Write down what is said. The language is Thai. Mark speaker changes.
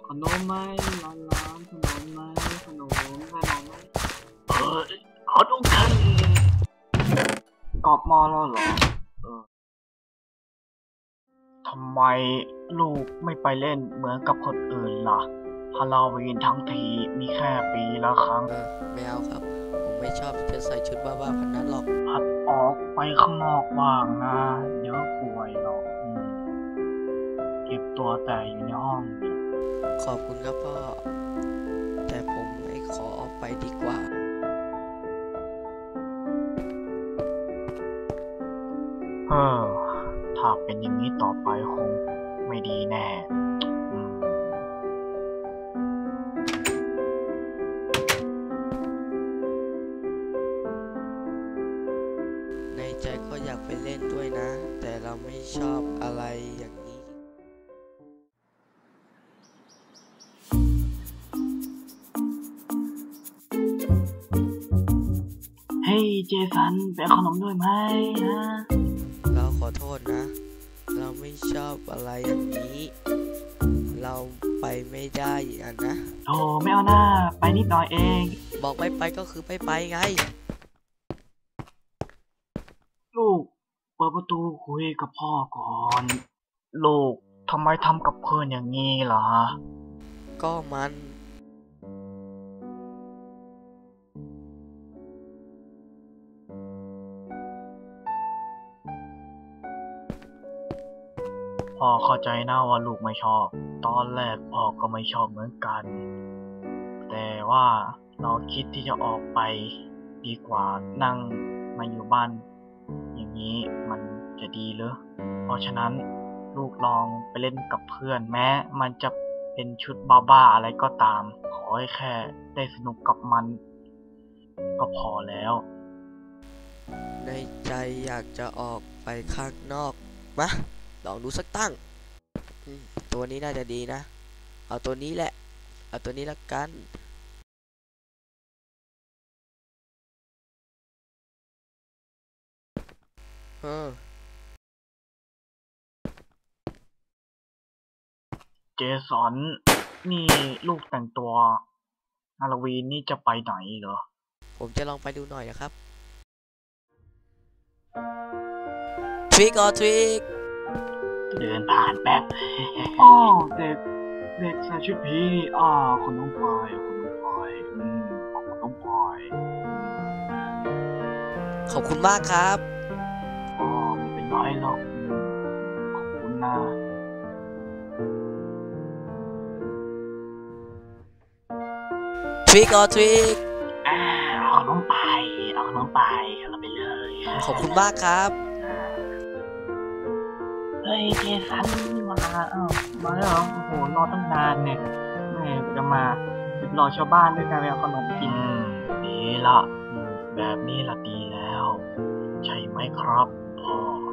Speaker 1: ขนมไหมร้านขนมไหมขนมไหมเออขอดูกันกอบมอแล้วเหรอทำไมลูกไม่ไปเล่นเหมือนกับคนอื่นล่ะฮาโลวีนทั้งทีมีแค่ปีละครั้ง
Speaker 2: ไม่เอาครับผมไม่ชอบจะใส่ชุดบ้าๆพันนั้นหรอก
Speaker 1: หัดออกไปข้างนอกบ้างนะเดี๋ยวป่วยหรอกเก็บตัวแต่อยู่ในห้อง
Speaker 2: ขอบคุณครับพ่อแต่ผมไม่ขอออกไปดีกว่า
Speaker 1: ถ้าเป็นอย่างนี้ต่อไปคงไม่ดีแน่
Speaker 2: ในใจก็อยากไปเล่นด้วยนะแต่เราไม่ชอบอะไรอย่างนี้
Speaker 1: เฮ้ยเจสันไปเอาขนมด้วยไหมฮะ
Speaker 2: เราขอโทษนะเราไม่ชอบอะไรอย่างนี้เราไปไม่ได้อ่ะนะ
Speaker 1: โธ่ไม่เอาหน้าไปนิดหน่อยเอง
Speaker 2: บอกไม่ไปก็คือไม่ไปไง
Speaker 1: ลูกเปิดประตูคุยกับพ่อก่อนลูกทำไมทำกับเพื่อนอย่างนี้ล่ะ
Speaker 2: ก็มัน
Speaker 1: พ่อเข้าใจนะว่าลูกไม่ชอบตอนแรกพ่อก็ไม่ชอบเหมือนกันแต่ว่าเราคิดที่จะออกไปดีกว่านั่งมาอยู่บ้านอย่างนี้มันจะดีเหรอเพราะฉะนั้นลูกลองไปเล่นกับเพื่อนแม้มันจะเป็นชุดบ้าๆอะไรก็ตามขอให้แค่ได้สนุกกับมันก็พอแล้ว
Speaker 2: ในใจอยากจะออกไปข้างนอกมาลองดูสักตั้งตัวนี้น่าจะดีนะเอาตัวนี้แหละเอาตัวนี้ละกัน
Speaker 1: เจสันนี่ลูกแต่งตัวฮาโลวีนนี่จะไปไหนเหรอ
Speaker 2: ผมจะลองไปดูหน่อยนะครับ Trick or treat
Speaker 1: เดินผ่านแป๊บอ๋อเด็กใส่ชุดผีคนน้องพลอยคนน้องพลอย
Speaker 2: ขอบคุณมากครับ
Speaker 1: ไม่เป็นไรหรอกขอบคุณนะ
Speaker 2: Trick or treat
Speaker 1: เอาน้องไปเราไปเลย
Speaker 2: ขอบคุณมากครับ
Speaker 1: เฮ้ยเจสันมามาแล้วเหรอโอ้โหรอตั้งนานเนี่ยแม่จะมารอชาวบ้านด้วยการไปเอาขนมกินดีละแบบนี้ละดีแล้วใช่ไหมครับพ่อ